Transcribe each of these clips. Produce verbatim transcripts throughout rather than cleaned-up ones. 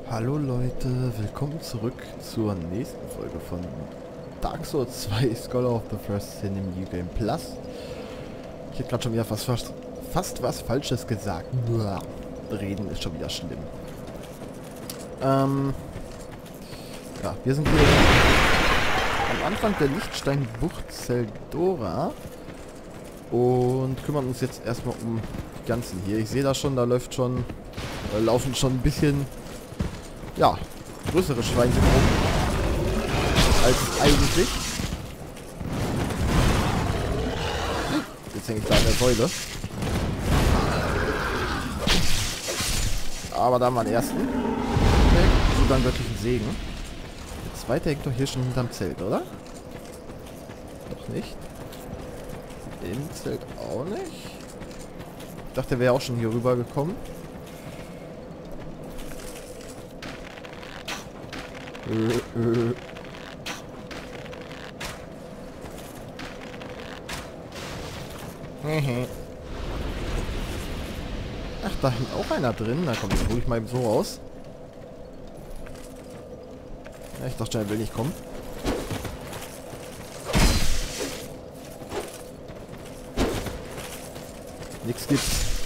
Hallo Leute, willkommen zurück zur nächsten Folge von Dark Souls zwei Scholar of the First Sin im New Game Plus. Ich hätte gerade schon wieder fast, fast, fast was Falsches gesagt. Uah, reden ist schon wieder schlimm. Ähm, ja, wir sind hier am Anfang der Lichtsteinbucht Zeldora und kümmern uns jetzt erstmal um die ganzen hier. Ich sehe da schon, da läuft schon, äh, laufen schon ein bisschen, ja, größere Schweinchen rum als eigentlich. Jetzt hänge ich da an der Säule. Aber da haben wir den ersten. Sogar einen wirklichen Segen. Der zweite hängt doch hier schon hinterm Zelt, oder? Doch nicht. Im Zelt auch nicht. Ich dachte, der wäre auch schon hier rüber gekommen. Äh, äh. Ach, da hängt auch einer drin. Na komm, den hole ich mal eben so raus. Ja, ich dachte, er will nicht kommen. Nix gibt's.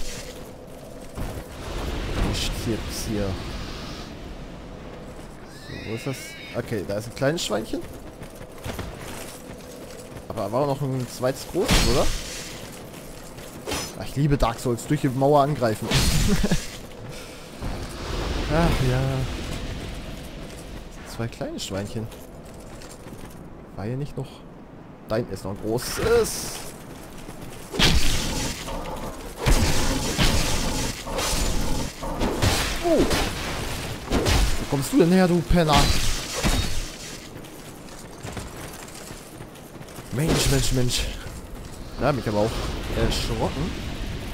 Nichts gibt's hier. So, wo ist das? Okay, da ist ein kleines Schweinchen. Aber war auch noch ein zweites großes, oder? Ach, ich liebe Dark Souls. Durch die Mauer angreifen. Ach ja. Zwei kleine Schweinchen. War hier nicht noch... Dein ist noch ein großes. Oh. Wo kommst du denn her, du Penner? Mensch, Mensch, Mensch. Da hab ich aber auch erschrocken.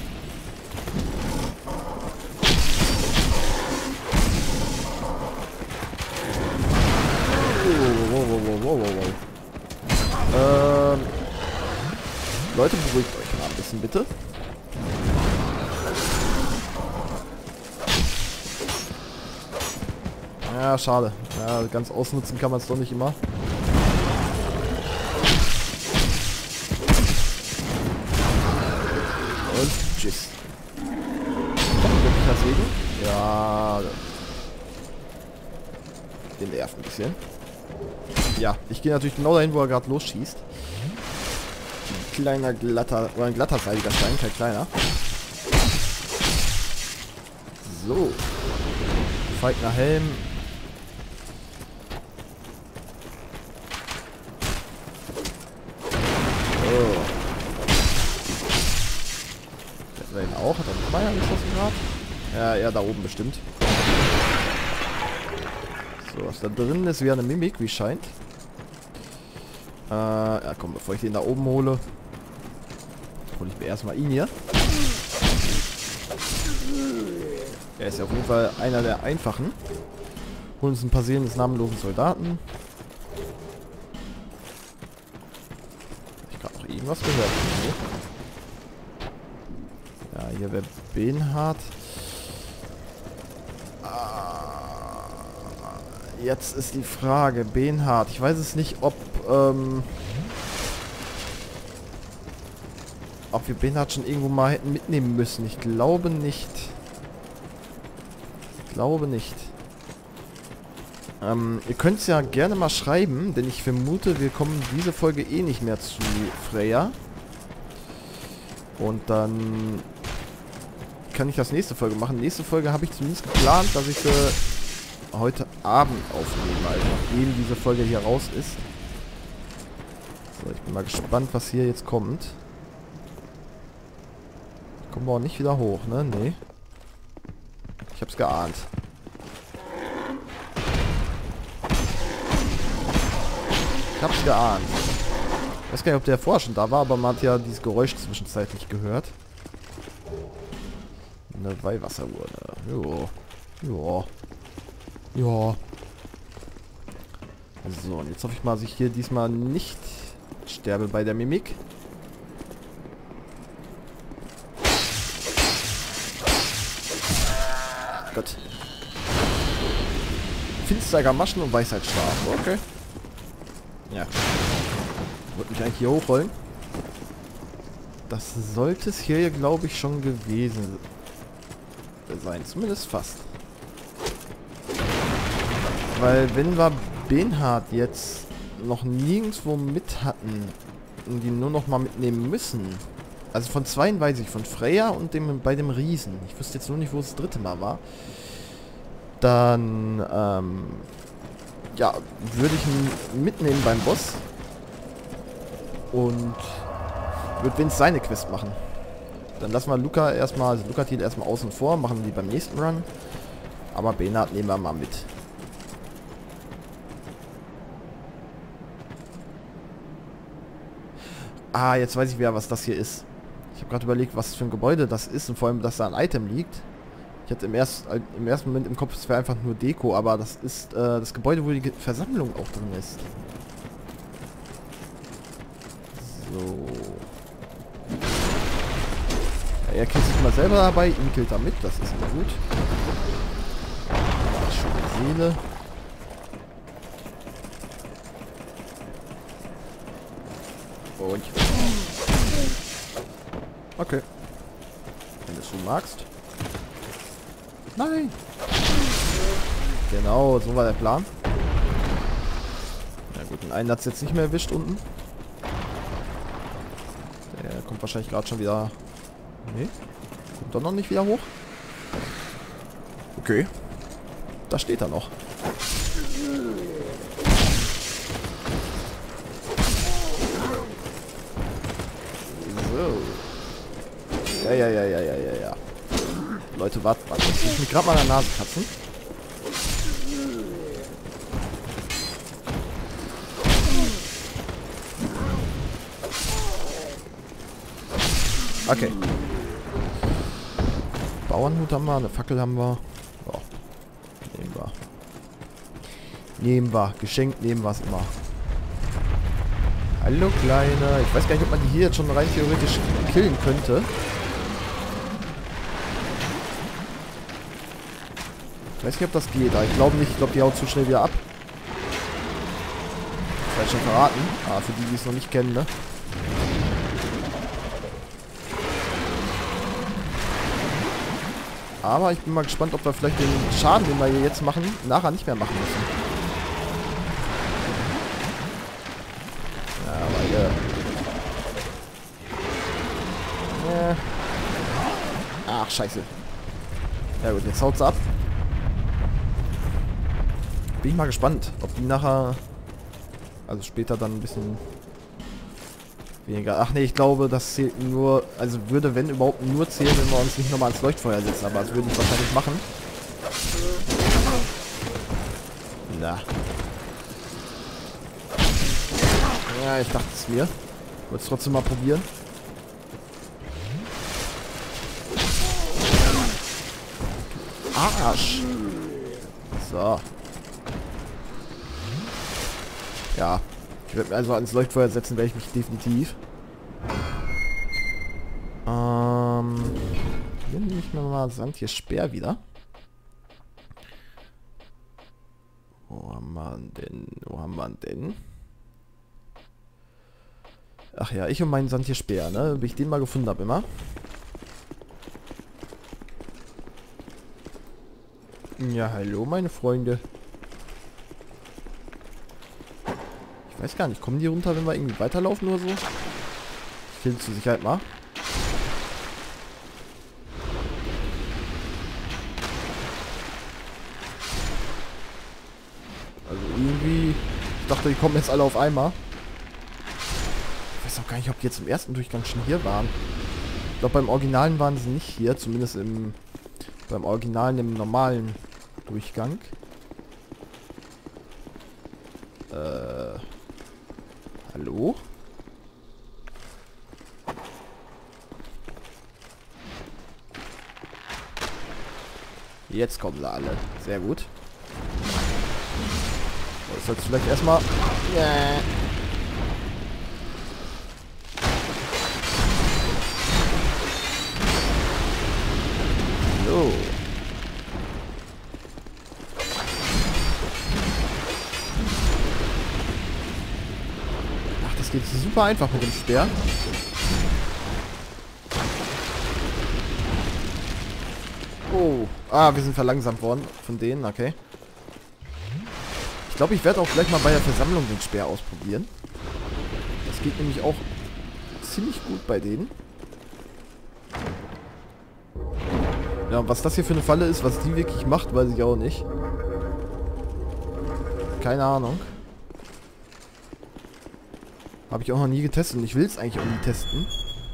Wow, wow, wow, wow, wow, wow. Ähm, Leute, beruhigt euch mal ein bisschen, bitte. Ja, schade. Ja, ganz ausnutzen kann man es doch nicht immer. Und tschüss. Wirklich Segen? Ja. Den nervt ein bisschen. Ja, ich gehe natürlich genau dahin, wo er gerade losschießt. Ein kleiner glatter, oder ein glatterseitiger Stein, kein kleiner. So. Feigner Helm. So. Hat er ihn auch? Hat er einen Meier geschossen gerade? Ja, er da oben bestimmt. So, was da drin ist, wie eine Mimik, wie scheint. Äh, ja komm, bevor ich den da oben hole, hole ich mir erstmal ihn hier. Er ist ja auf jeden Fall einer der einfachen. Holen uns ein paar Seelen des namenlosen Soldaten. Ich gerade noch irgendwas gehört. Ja, hier wäre Benhard. Jetzt ist die Frage, Benhard. Ich weiß es nicht, ob ähm, ob wir Benhard schon irgendwo mal hätten mitnehmen müssen. Ich glaube nicht. Ich glaube nicht. Ähm, ihr könnt es ja gerne mal schreiben, denn ich vermute, wir kommen diese Folge eh nicht mehr zu Freya. Und dann kann ich das nächste Folge machen. Nächste Folge habe ich zumindest geplant, dass ich sie heute Abend aufnehmen, also nachdem diese Folge hier raus ist. So, ich bin mal gespannt, was hier jetzt kommt. Kommen wir auch nicht wieder hoch, ne? Nee. Ich hab's geahnt. Ich hab's geahnt. Ich weiß gar nicht, ob der vorher schon da war, aber man hat ja dieses Geräusch zwischenzeitlich gehört. Eine Weihwasserurne. Jo. Jo. Ja. So, und jetzt hoffe ich mal, dass ich hier diesmal nicht sterbe bei der Mimik. Gott. Finsterger Maschen und Weisheitsschlag. Okay. Ja. Wollte mich eigentlich hier hochrollen. Das sollte es hier, glaube ich, schon gewesen sein. Zumindest fast. Weil wenn wir Benhard jetzt noch nirgendwo mit hatten und die nur noch mal mitnehmen müssen. Also von zweien weiß ich, von Freya und dem bei dem Riesen. Ich wüsste jetzt nur nicht, wo es das dritte Mal war. Dann, ähm, ja, würde ich ihn mitnehmen beim Boss. Und würde Vince seine Quest machen. Dann lassen wir Luca erstmal, also Lucatil erstmal außen vor, machen die beim nächsten Run. Aber Benhard nehmen wir mal mit. Ah, jetzt weiß ich wieder, was das hier ist. Ich habe gerade überlegt, was für ein Gebäude das ist und vor allem, dass da ein Item liegt. Ich hatte im, erst, im ersten Moment im Kopf, es wäre einfach nur Deko, aber das ist äh, das Gebäude, wo die Ge- Versammlung auch drin ist. So. Ja, er killt sich mal selber dabei, ihn killt er mit, das ist immer gut. Ah, schöne Seele. Und... Okay. Wenn du es so magst. Nein! Genau, so war der Plan. Na gut, den einen hat es jetzt nicht mehr erwischt unten. Der kommt wahrscheinlich gerade schon wieder... Nee, kommt doch noch nicht wieder hoch. Okay. Da steht er noch. So. Ja, ja, ja, ja, ja, ja, ja. Leute, wartet, wartet. Ich muss mich gerade mal an der Nase kratzen. Okay. Bauernhut haben wir, eine Fackel haben wir. Oh. Nehmen wir. Nehmen wir. Geschenkt nehmen wir es immer. Hallo Kleine. Ich weiß gar nicht, ob man die hier jetzt schon rein theoretisch killen könnte. Ich weiß nicht, ob das geht, aber ich glaube nicht. Ich glaube, die haut zu schnell wieder ab. Das werde ich schon verraten. Ah, für die, die es noch nicht kennen, ne? Aber ich bin mal gespannt, ob wir vielleicht den Schaden, den wir hier jetzt machen, nachher nicht mehr machen müssen. Ja, aber hier... Äh. Ach, scheiße. Ja gut, jetzt haut's ab. Bin ich mal gespannt, ob die nachher... Also später dann ein bisschen... weniger. Ach nee, ich glaube, das zählt nur, also würde, wenn überhaupt, nur zählen, wenn wir uns nicht nochmal ans Leuchtfeuer setzen, aber das würde ich wahrscheinlich machen. Na. Ja, ich dachte es mir. Wollte es trotzdem mal probieren. Arsch! So. Ja. Ich werde mir also ans Leuchtfeuer setzen, werde ich mich definitiv. Ähm. Hier nehme ich mir mal Sandtier Speer wieder. Wo haben wir denn? Wo haben wir denn? Ach ja, ich und meinen Sandtier Speer, ne? Wie ich den mal gefunden habe immer. Ja, hallo meine Freunde. Ich weiß gar nicht, kommen die runter, wenn wir irgendwie weiterlaufen oder so? Ich will zur Sicherheit mal. Also irgendwie... Ich dachte, die kommen jetzt alle auf einmal. Ich weiß auch gar nicht, ob die jetzt im ersten Durchgang schon hier waren. Ich glaube, beim Originalen waren sie nicht hier. Zumindest im... Beim Originalen im normalen Durchgang. Äh... Hallo? Jetzt kommen sie alle. Sehr gut. Das sollst du vielleicht erstmal... Yeah. So. geht super einfach mit dem Speer. Oh. Ah, wir sind verlangsamt worden von denen. Okay. Ich glaube, ich werde auch gleich mal bei der Versammlung den Speer ausprobieren. Das geht nämlich auch ziemlich gut bei denen. Ja, und was das hier für eine Falle ist, was die wirklich macht, weiß ich auch nicht. Keine Ahnung. Habe ich auch noch nie getestet und ich will es eigentlich auch nie testen.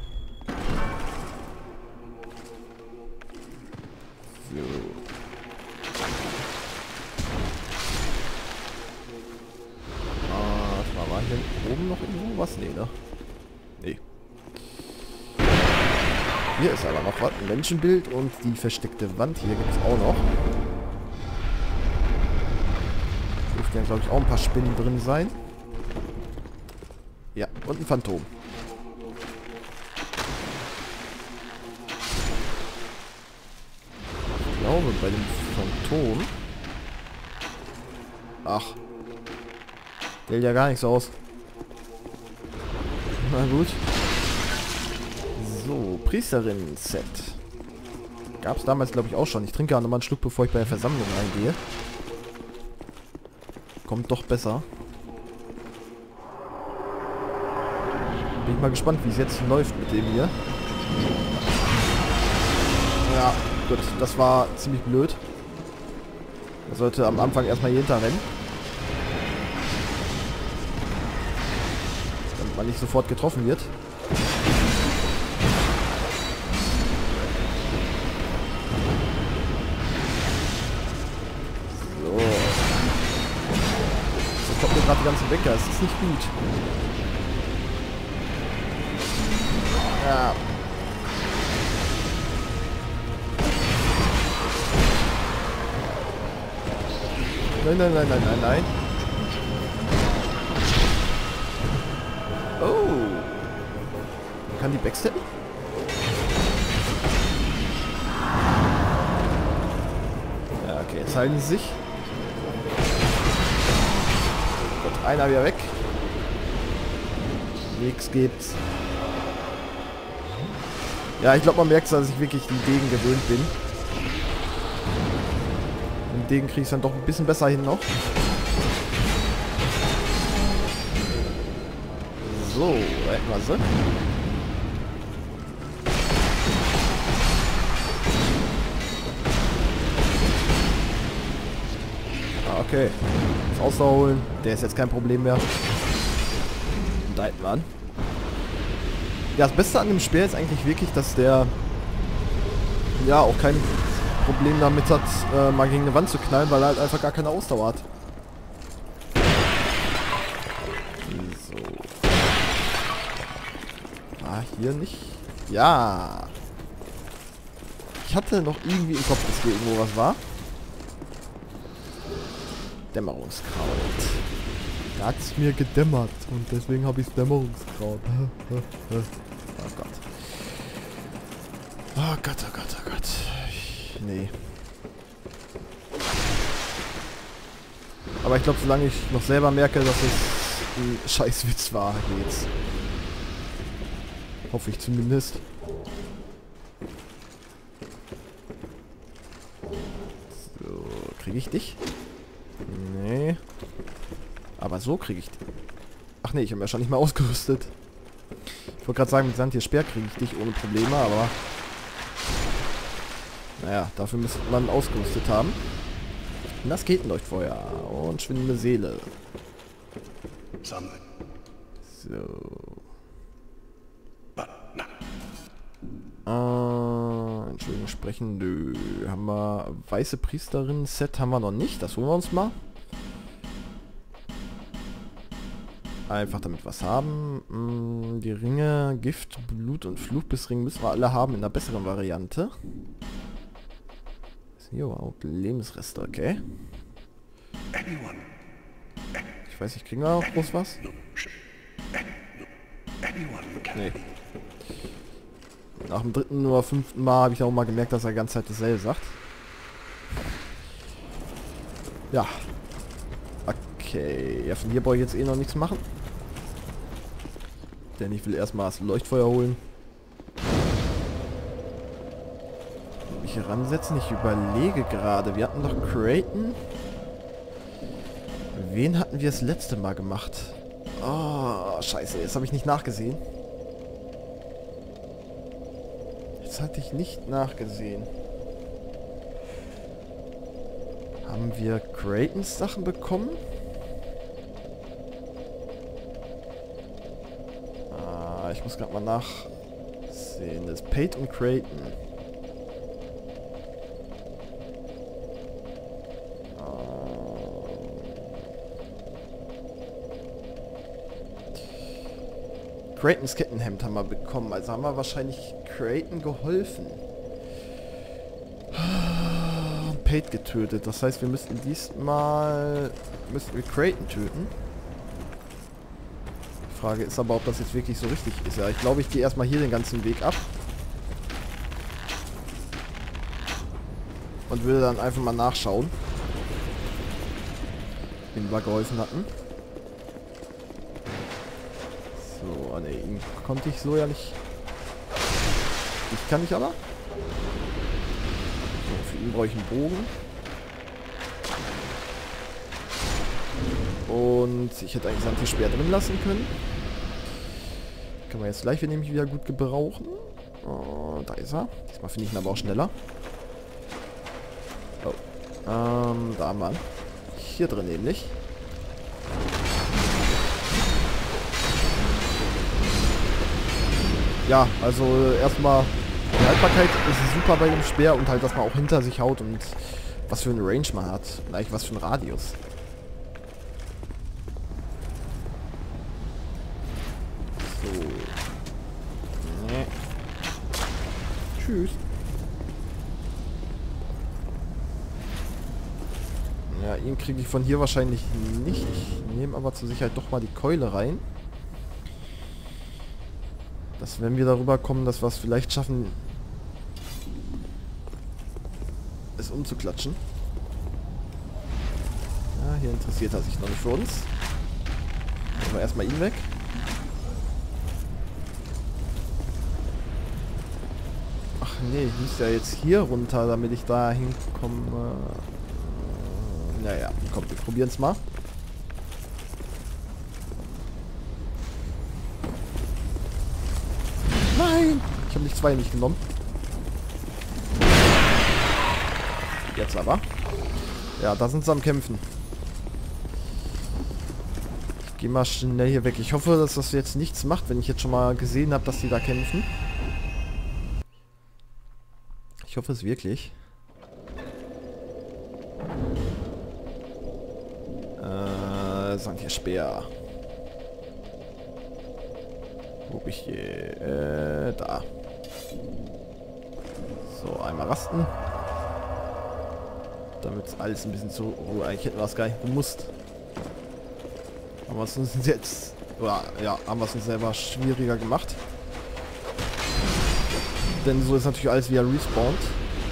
So. Ah, warte mal, war hier oben noch irgendwo was? Nee, ne? Nee. Hier ist aber noch was. Ein Menschenbild und die versteckte Wand. Hier gibt es auch noch. Dürften ja, glaube ich, auch ein paar Spinnen drin sein. Ja, und ein Phantom. Ich glaube, bei dem Phantom... Ach. Der hält ja gar nichts aus. Na gut. So, Priesterin-Set. Gab es damals, glaube ich, auch schon. Ich trinke ja nochmal einen Schluck, bevor ich bei der Versammlung reingehe. Kommt doch besser. Bin ich mal gespannt, wie es jetzt läuft mit dem hier. Ja, gut. Das war ziemlich blöd. Er sollte am Anfang erstmal hier hinterrennen. Damit man nicht sofort getroffen wird. So. So kommt mir gerade die ganzen Wecker. Es ist nicht gut. Ja. Nein, nein, nein, nein, nein, nein. Oh. Kann die backsteppen? Ja, okay, jetzt halten sie sich. Gut, einer wieder weg. Nix gibt's. Ja, ich glaube, man merkt, dass ich wirklich den Degen gewöhnt bin. Den Degen kriege ich dann doch ein bisschen besser hin noch. So, da hätten wir sie. Ah, okay. Das Ausdauer holen, der ist jetzt kein Problem mehr. Und da hätten wir an. Ja, das Beste an dem Speer ist eigentlich wirklich, dass der ja auch kein Problem damit hat, äh, mal gegen eine Wand zu knallen, weil er halt einfach gar keine Ausdauer hat. So. Ah, hier nicht. Ja. Ich hatte noch irgendwie im Kopf, dass hier irgendwo was war. Dämmerungskraut. Da hat es mir gedämmert und deswegen habe ich Dämmerungskraut. Oh Gott. Oh Gott, oh Gott, oh Gott. Ich, nee. Aber ich glaube, solange ich noch selber merke, dass es ein Scheißwitz war, geht's. Hoffe ich zumindest. So, kriege ich dich? Nee. Aber so kriege ich dich. Ach nee, ich habe ja schon nicht mehr ausgerüstet. Ich wollte gerade sagen, mit Sand hier Speer kriege ich dich ohne Probleme, aber... Naja, dafür müsste man ausgerüstet haben. Und das geht ein Leuchtfeuer. Und schwindende Seele. So. Äh, Entschuldigung, sprechen. Nö. Haben wir weiße Priesterin-Set haben wir noch nicht. Das holen wir uns mal. Einfach damit was haben. Die Ringe, Gift, Blut und Fluchbissring müssen wir alle haben in einer besseren Variante. Jo, Lebensreste, okay. Ich weiß nicht, kriegen wir auch groß was? Nee. Nach dem dritten oder fünften Mal habe ich auch mal gemerkt, dass er die ganze Zeit dasselbe sagt. Ja. Okay, ja, von hier brauche ich jetzt eh noch nichts machen. Denn ich will erstmal das Leuchtfeuer holen. Mich hier ransetzen. Ich überlege gerade. Wir hatten doch Creighton. Wen hatten wir das letzte Mal gemacht? Oh, scheiße. Jetzt habe ich nicht nachgesehen. Jetzt hatte ich nicht nachgesehen. Haben wir Creightons Sachen bekommen? Ah, ich muss gerade mal nachsehen. Das ist Pate und Creighton. Creightons Kettenhemd haben wir bekommen. Also haben wir wahrscheinlich Creighton geholfen. Pate getötet. Das heißt, wir müssten diesmal... Müssten wir Creighton töten. Die Frage ist aber, ob das jetzt wirklich so richtig ist. Ja, ich glaube, ich gehe erstmal hier den ganzen Weg ab. Und würde dann einfach mal nachschauen. Wen wir geholfen hatten. So, ne, ihn konnte ich so ja nicht. Ich kann nicht aber. So, für ihn brauche ich einen Bogen. Und ich hätte eigentlich sein Speer drin lassen können. Kann man jetzt gleich nämlich wieder gut gebrauchen. Oh, da ist er. Diesmal finde ich ihn aber auch schneller. Oh. Ähm, da haben wir ihn. Hier drin nämlich. Ja, also erstmal die Haltbarkeit ist super bei dem Speer und halt, dass man auch hinter sich haut und was für eine Range man hat und eigentlich was für einen Radius. So. Nee. Tschüss. Ja, ihn kriege ich von hier wahrscheinlich nicht. Ich nehme aber zur Sicherheit doch mal die Keule rein. Dass, wenn wir darüber kommen, dass wir es vielleicht schaffen, es umzuklatschen. Ja, hier interessiert er sich noch nicht für uns. Nehmen wir erstmal ihn weg. Ach nee, ich muss ja jetzt hier runter, damit ich da hinkomme. Naja, komm, wir probieren es mal. Nein! Ich habe nicht zwei nicht genommen. Jetzt aber. Ja, da sind sie am Kämpfen. Ich gehe mal schnell hier weg. Ich hoffe, dass das jetzt nichts macht, wenn ich jetzt schon mal gesehen habe, dass die da kämpfen. Ich hoffe es wirklich. Äh, Sankt Speer. Wo bin ich hier? Äh, da. So, einmal rasten. Damit alles ein bisschen zu... Oh, eigentlich hätten wir es gar nicht gemusst. Haben wir es uns jetzt... Oder, ja, haben wir es uns selber schwieriger gemacht. Denn so ist natürlich alles wieder respawned.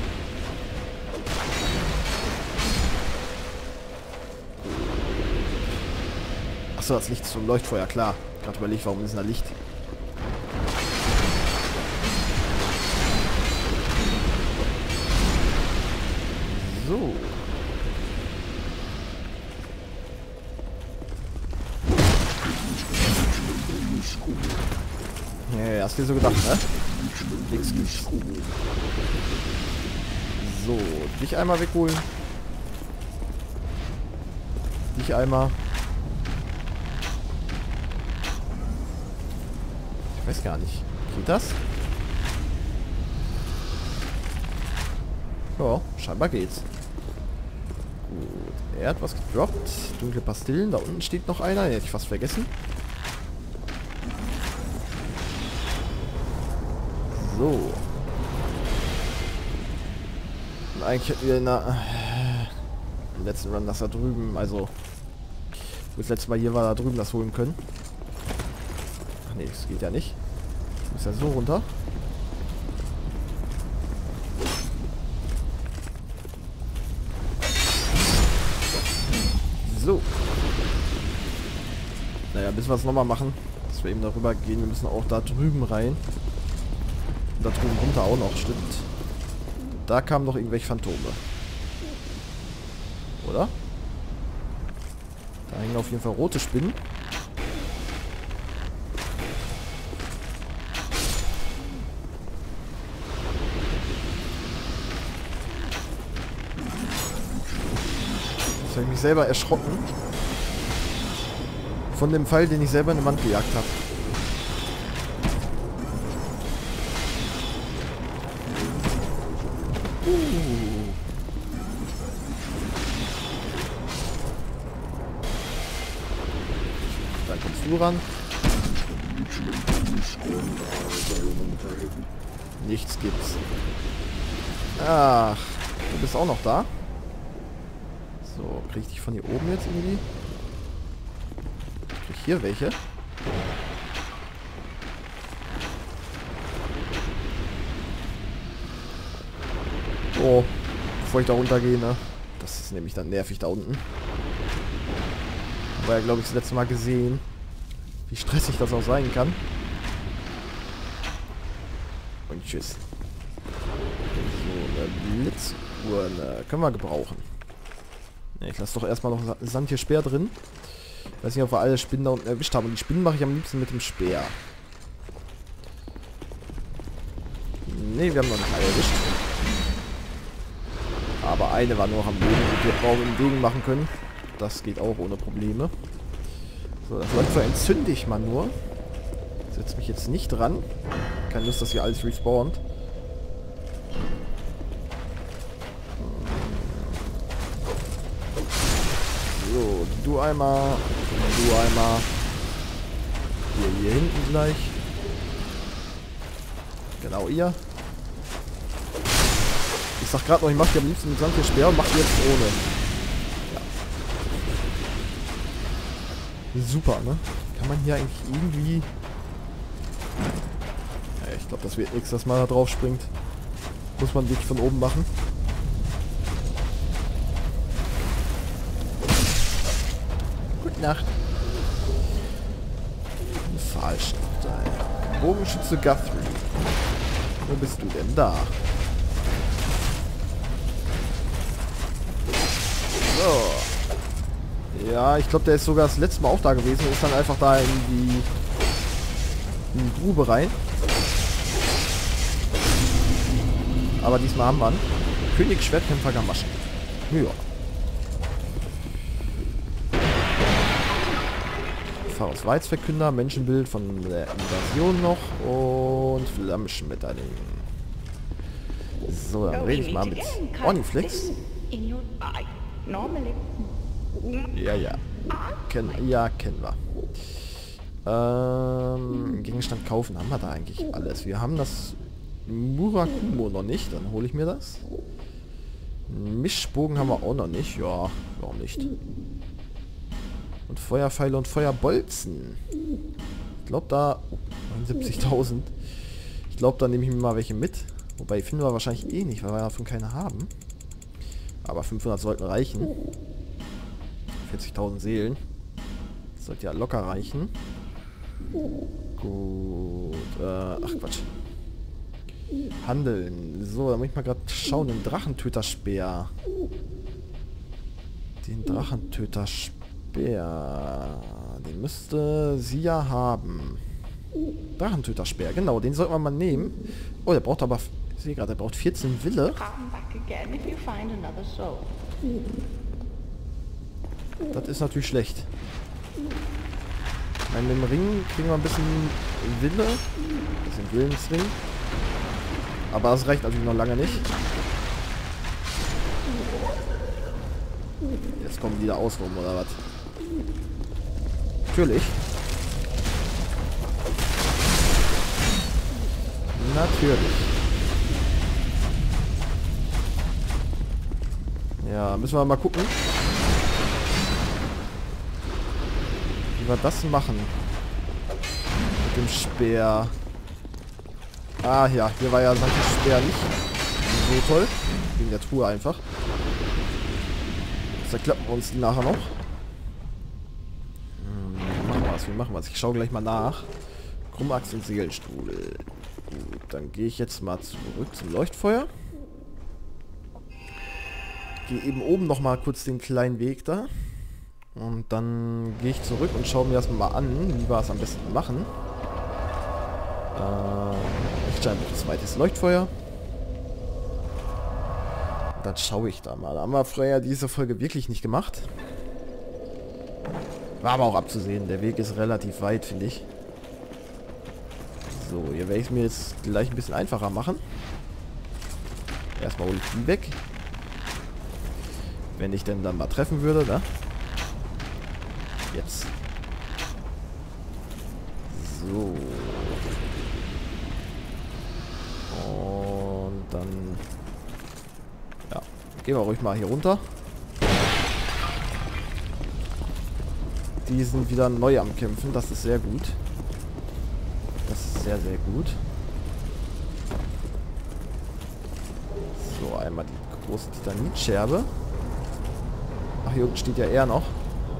Achso, das Licht zum Leuchtfeuer, klar. Gerade überlegt, warum ist denn da Licht? So. Ja, ja, hast du dir so gedacht, ne? Nix, nix. So, dich einmal wegholen. Dich einmal. Ich weiß gar nicht. Geht das? Ja, scheinbar geht's. Gut, er hat was gedroppt. Dunkle Pastillen. Da unten steht noch einer. Den hätte ich fast vergessen. So. Und eigentlich hätten wir in der, im letzten Run das da drüben, also wo das letzte Mal hier war, da drüben das holen können. Ach nee, das geht ja nicht. Ich muss ja so runter. So. Naja, bis wir es nochmal machen. dass wir eben darüber gehen. Wir müssen auch da drüben rein. Und da drüben runter auch noch, stimmt. Da kamen noch irgendwelche Phantome. Oder? Da hängen auf jeden Fall rote Spinnen. Jetzt habe ich mich selber erschrocken. Von dem Pfeil, den ich selber in die Wand gejagt habe. Uh. Dann kommst du ran. Nichts gibt's. Ach, du bist auch noch da? So, krieg ich dich von hier oben jetzt irgendwie? Ich krieg hier welche. Oh, bevor ich da runtergehe, ne? Das ist nämlich dann nervig da unten. Aber ja, glaube ich, das letzte Mal gesehen, wie stressig das auch sein kann. Und tschüss. So, eine Blitzurne. Können wir gebrauchen. Ne, ich lasse doch erstmal noch Sand hier Speer drin. Ich weiß nicht, ob wir alle Spinnen da unten erwischt haben. Und die Spinnen mache ich am liebsten mit dem Speer. Ne, wir haben noch nicht alle erwischt. Aber eine war nur noch am Boden, die wir brauchen im Degen machen können. Das geht auch ohne Probleme. So, das Läufer entzünde ich mal nur. Setz mich jetzt nicht dran. Keine Lust, dass hier alles respawnt. So, du einmal. Du einmal. Hier, hier hinten gleich. Genau, ihr. Ich sag gerade noch, ich mach die am liebsten mit Sand hier Speer und mach die jetzt ohne. Ja. Super, ne? Kann man hier eigentlich irgendwie... Ja, ich glaube, das wird nichts, dass man da drauf springt. Muss man wirklich von oben machen. Gute Nacht. Falsch. Bogenschütze Guthrie. Wo bist du denn da? So. Ja, ich glaube, der ist sogar das letzte Mal auch da gewesen und ist dann einfach da in die, in die Grube rein. Aber diesmal haben wir einen König Schwertkämpfer Gamaschen. Ja. Pharros Weizverkünder, Menschenbild von der Invasion noch und Flammenschmetterling. So, dann rede ich mal mit Orniflex. Ja, ja. Ken, ja, kennen wir. Ähm, Gegenstand kaufen haben wir da eigentlich alles. Wir haben das Murakumo noch nicht, dann hole ich mir das. Mischbogen haben wir auch noch nicht. Ja, warum nicht? Und Feuerpfeile und Feuerbolzen. Ich glaube da... Oh, neunundsiebzigtausend. Ich glaube, da nehme ich mir mal welche mit. Wobei finden wir wahrscheinlich eh nicht, weil wir davon keine haben. Aber fünfhundert sollten reichen. vierzigtausend Seelen. Das sollte ja locker reichen. Gut. Äh, ach Quatsch. Handeln. So, da muss ich mal gerade schauen. Den Drachentöterspeer. Den Drachentöterspeer. Den müsste sie ja haben. Drachentöterspeer, genau. Den sollten wir mal nehmen. Oh, der braucht aber... Ich sehe gerade, der braucht vierzehn Wille. Das ist natürlich schlecht. Ich meine, mit dem Ring kriegen wir ein bisschen Wille. Ein bisschen Willensring. Aber das reicht natürlich noch lange nicht. Jetzt kommen die da aus rum, oder was? Natürlich. Natürlich. Ja, müssen wir mal gucken, wie wir das machen. Mit dem Speer. Ah ja, hier war ja manches Speer nicht so toll. Wegen der Truhe einfach. Das erklappen wir uns die nachher noch. Hm, machen wir es deswegen machen wir es. Ich schaue gleich mal nach. Krummachs und Segelstrudel. Gut, dann gehe ich jetzt mal zurück zum Leuchtfeuer. Gehe eben oben nochmal kurz den kleinen Weg da. Und dann gehe ich zurück und schaue mir das mal an, wie wir es am besten machen. Äh, ich stelle ein zweites Leuchtfeuer. Und dann schaue ich da mal. Da haben wir vorher diese Folge wirklich nicht gemacht. War aber auch abzusehen. Der Weg ist relativ weit, finde ich. So, hier werde ich es mir jetzt gleich ein bisschen einfacher machen. Erstmal hole ich die weg. Wenn ich denn dann mal treffen würde, ne? Jetzt. So. Und dann... Ja, gehen wir ruhig mal hier runter. Die sind wieder neu am Kämpfen, das ist sehr gut. Das ist sehr, sehr gut. So, einmal die große Titanitscherbe. Ach, hier unten steht ja er noch.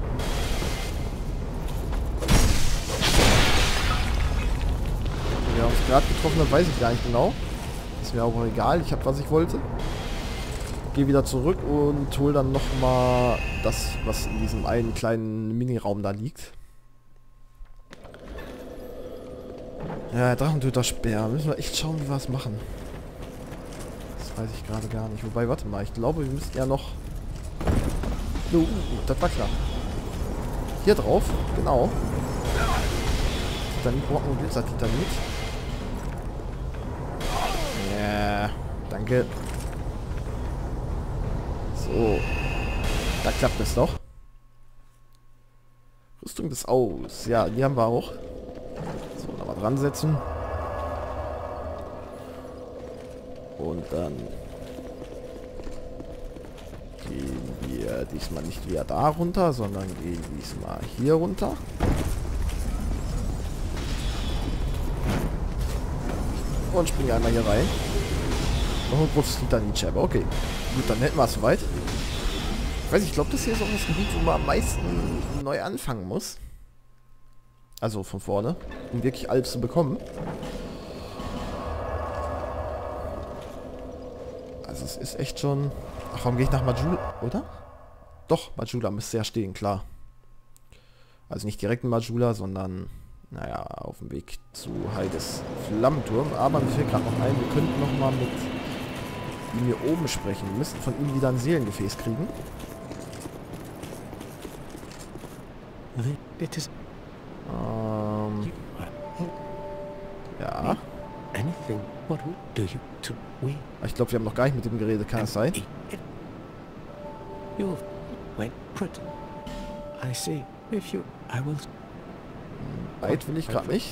Wir haben uns gerade getroffen, dann weiß ich gar nicht genau. Ist mir auch egal, ich habe, was ich wollte. Gehe wieder zurück und hole dann nochmal das, was in diesem einen kleinen Miniraum da liegt. Ja, Drachentöter-Speer. Müssen wir echt schauen, wie wir es machen. Das weiß ich gerade gar nicht. Wobei, warte mal, ich glaube, wir müssen ja noch... Uh, das war klar. Hier drauf, genau. Titanitbrocken und Blitzertitanit. Ja, danke. So. Da klappt es doch. Rüstung des Aus. Ja, die haben wir auch. So, nochmal dran setzen. Und dann gehen wir diesmal nicht wieder da runter, sondern gehen diesmal hier runter. Und springen einmal hier rein. Noch ein großes Titanitscherbe. Okay. Gut, dann hätten wir es soweit. Ich weiß nicht, ich glaube, das hier ist auch das Gebiet, wo man am meisten neu anfangen muss. Also von vorne. Um wirklich alles zu bekommen. Also es ist echt schon... Ach, warum gehe ich nach Majula, oder? Doch, Majula müsste ja stehen, klar. Also nicht direkt in Majula, sondern... Naja, auf dem Weg zu Heides Flammenturm. Aber mir fällt gerade noch ein, wir könnten noch mal mit ihm hier oben sprechen. Wir müssten von ihm wieder ein Seelengefäß kriegen. Ähm... Ja. Ich glaube, wir haben noch gar nicht mit ihm geredet. Kann das sein? Weit will ich gerade nicht.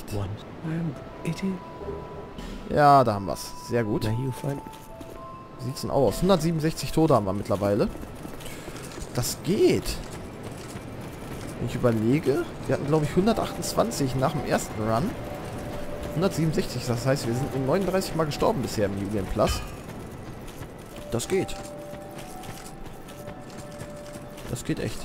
Ja, da haben wir es. Sehr gut. Wie sieht's denn aus? hundertsiebenundsechzig Tote haben wir mittlerweile. Das geht. Wenn ich überlege, wir hatten glaube ich hundertachtundzwanzig nach dem ersten Run. hundertsiebenundsechzig, das heißt, wir sind neununddreißig Mal gestorben bisher im New Game Plus. Das geht. Das geht echt.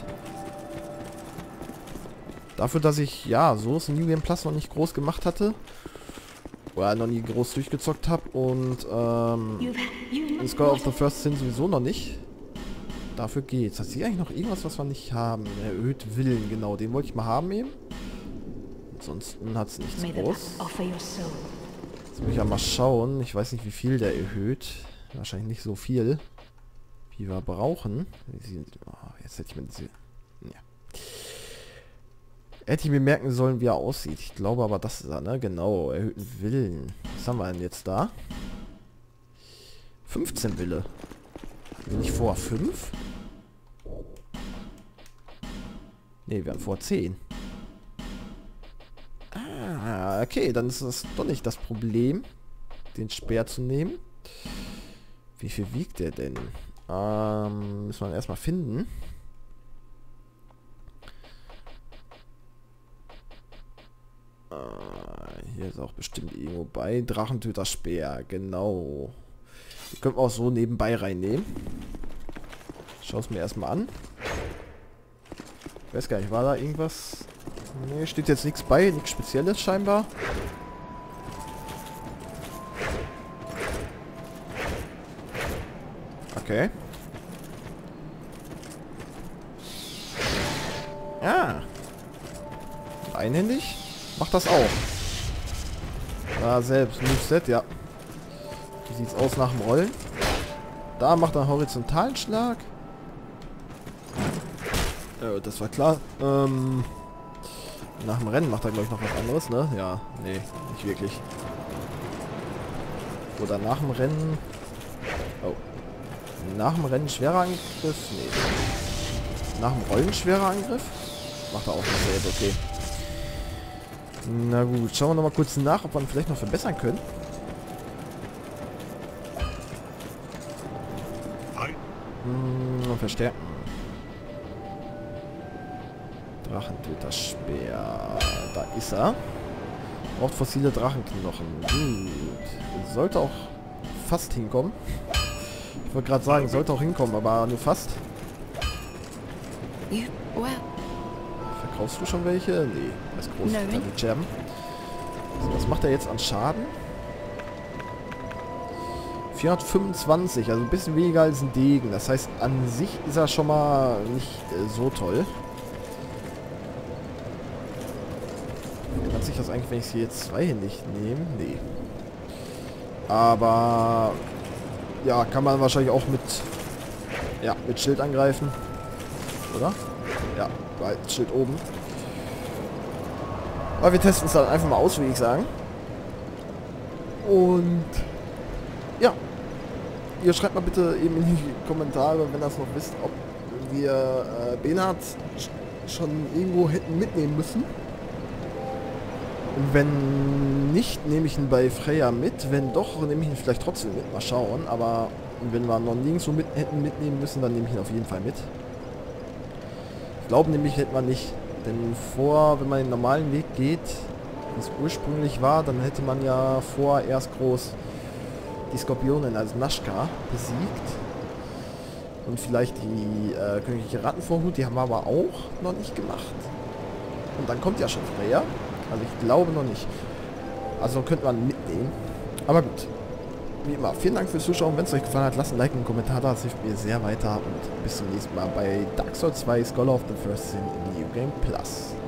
Dafür, dass ich, ja, so ist ein New Game Plus noch nicht groß gemacht hatte. Oder noch nie groß durchgezockt habe. Und, ähm, in Score of the First Sin sowieso noch nicht. Dafür geht's. Hat sie eigentlich noch irgendwas, was wir nicht haben? Erhöht Willen, genau. Den wollte ich mal haben eben. Ansonsten hat es nichts groß. Jetzt muss ich ja mal schauen. Ich weiß nicht, wie viel der erhöht. Wahrscheinlich nicht so viel, wie wir brauchen. Oh, jetzt hätte ich mir diese... Ja. Hätte ich mir merken sollen, wie er aussieht. Ich glaube aber, das ist er, ne? Genau, erhöhten Willen. Was haben wir denn jetzt da? fünfzehn Wille. Bin ich vor fünf? Ne, wir haben vor zehn. Ah, okay, dann ist das doch nicht das Problem, den Speer zu nehmen. Wie viel wiegt der denn? Ähm, müssen wir erstmal finden. Hier ist auch bestimmt irgendwo bei. Drachentöter Speer, genau. Die können wir auch so nebenbei reinnehmen. Schau es mir erstmal an. Ich weiß gar nicht, war da irgendwas? Ne, steht jetzt nichts bei, nichts Spezielles scheinbar. Okay. Ja. Einhändig? Macht das auch. Da selbst. Moveset, ja. Wie sieht's aus nach dem Rollen? Da macht er einen horizontalen Schlag. Äh, das war klar. Ähm, nach dem Rennen macht er, glaube ich, noch was anderes, ne? Ja, nee, nicht wirklich. Oder nach dem Rennen... Oh. Nach dem Rennen schwerer Angriff? Nee. Nach dem Rollen schwerer Angriff? Macht er auch dasselbe, okay. Na gut, schauen wir noch mal kurz nach, ob wir ihn vielleicht noch verbessern können. Hm, verstärken. Drachentöterspeer. Da ist er. Braucht fossile Drachenknochen. Gut. Sollte auch fast hinkommen. Ich wollte gerade sagen, sollte auch hinkommen, aber nur fast. You, well, Verkaufst du schon welche? Nee, das ist groß. Nein. Die Gem. So, was macht er jetzt an Schaden? vierhundertfünfundzwanzig, also ein bisschen weniger als ein Degen. Das heißt, an sich ist er schon mal nicht äh, so toll. Kann sich das eigentlich, wenn ich sie jetzt zweihändig nehme? Nee. Aber ja, kann man wahrscheinlich auch mit ja, mit Schild angreifen. Oder? Ja, bei Schild oben. Aber wir testen es dann einfach mal aus, würde ich sagen. Und ja. Ihr schreibt mal bitte eben in die Kommentare, wenn ihr es noch wisst, ob wir äh, Benard schon irgendwo hätten mitnehmen müssen. Und wenn nicht, nehme ich ihn bei Freya mit. Wenn doch, nehme ich ihn vielleicht trotzdem mit. Mal schauen. Aber wenn wir noch nirgendwo mit, hätten mitnehmen müssen, dann nehme ich ihn auf jeden Fall mit. Ich glaube nämlich, hätten wir nicht. Denn vor, wenn man den normalen Weg geht, wie es ursprünglich war, dann hätte man ja vor erst groß die Skorpionen als Naschka besiegt. Und vielleicht die äh, königliche Rattenvorhut, die haben wir aber auch noch nicht gemacht. Und dann kommt ja schon Freya. Also ich glaube noch nicht. Also könnte man mitnehmen. Aber gut. Wie immer, vielen Dank fürs Zuschauen. Wenn es euch gefallen hat, lasst ein Like und einen Kommentar da. Das hilft mir sehr weiter. Und bis zum nächsten Mal bei Dark Souls zwei Scholar of the First Sin in New Game Plus.